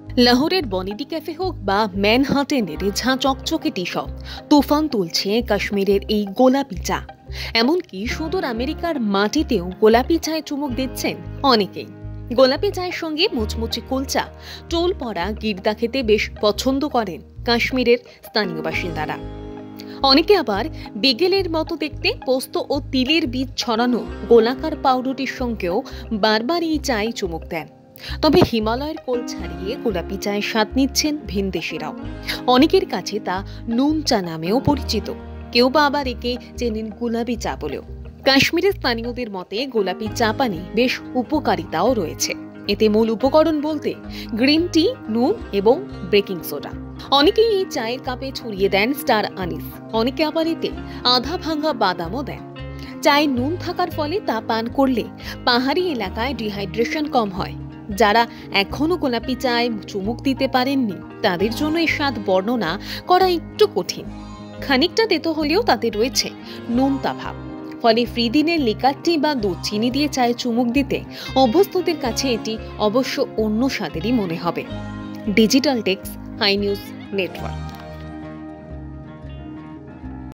লাহোরের বনেদি ক্যাফে হোক বা ম্যানহাটেনের ঝাঁ চকচকে টি শপ, তুফান তুলছে কাশ্মীরের এই গোলাপি চা। এমনকি সুদূর আমেরিকার মাটিতেও গোলাপি চায়ে চুমুক দিচ্ছেন অনেকেই। গোলাপি চায়ের সঙ্গে মুচমুচে কুলচা, টোল পড়া গির্দা খেতে বেশ পছন্দ করেন কাশ্মীরের স্থানীয় বাসিন্দারা। অনেকে আবার বিগেলের মতো দেখতে পোস্ত ও তিলের বীজ ছড়ানো গোলাকার পাউরুটির সঙ্গেও বারবার এই চায়ে চুমুক দেন। তবে হিমালয়ের কোল ছাড়িয়ে গোলাপি চায়ের স্বাদ নিচ্ছেন ভিনদেশিরাও। অনেকের কাছে তা নুন চা নামেও পরিচিত, কেউ বা আবার একে চেনেন গোলাপি চা বলেও। কাশ্মীরের স্থানীয়দের মতে গোলাপি চা পানে বেশ উপকারিতাও রয়েছে। এতে মূল উপকরণ বলতে গ্রিন টি, নুন এবং বেকিং সোডা। অনেকেই এই চায়ের কাপে ছড়িয়ে দেন স্টার আনিস, অনেকে আবার এতে আধা ভাঙা বাদামও দেন। চায়ে নুন থাকার ফলে তা পান করলে পাহাড়ি এলাকায় ডিহাইড্রেশন কম হয়। যারা এখনো গোলাপি চায় চুমুক দিতে পারেননি তাদের জন্য এই স্বাদ বর্ণনা করা একটু কঠিন। খানিকটা তেতো হলেও তাতে রয়েছে নোনতা ভাব, ফলে ফ্রি দিনের লিকার টি বা দুধ চিনি দিয়ে চায়ে চুমুক দিতে অভ্যস্তদের কাছে এটি অবশ্য অন্য স্বাদেরই মনে হবে। Digital desk, high news network.